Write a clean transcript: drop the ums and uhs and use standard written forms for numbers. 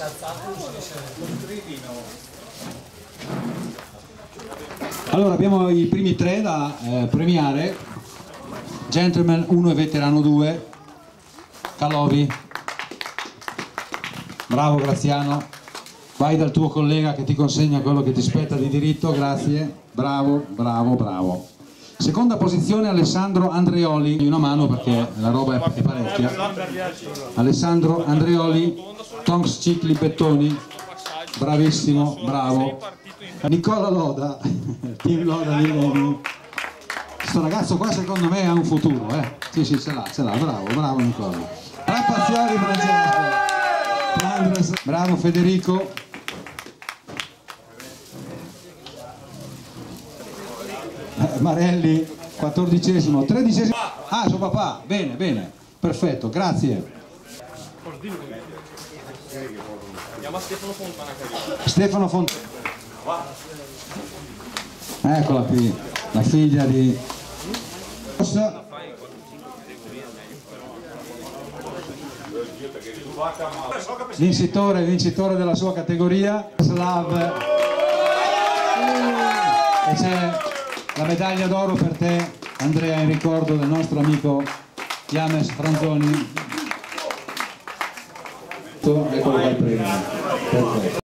Allora abbiamo i primi tre da premiare: Gentleman 1 e Veterano 2. Calovi, bravo Graziano, vai dal tuo collega che ti consegna quello che ti spetta di diritto, grazie, bravo, bravo, bravo. Seconda posizione Alessandro Andreoli, una mano perché la roba è parecchia. Alessandro Andreoli, Tonks Cicli Bettoni, bravissimo, bravo. Nicola Loda, Team Loda Millennium. Questo ragazzo qua secondo me ha un futuro, Sì, ce l'ha, bravo, bravo Nicola. Rappazioli Francesco, bravo Federico. Marelli, 14esimo, 13esimo. Ah, suo papà, bene, bene, perfetto, grazie. Stefano Fontana. Eccola qui, la figlia di vincitore della sua categoria, Slav. E c'è la medaglia d'oro per te, Andrea, in ricordo del nostro amico James Franzoni. Eccolo qua il premio. Perfetto.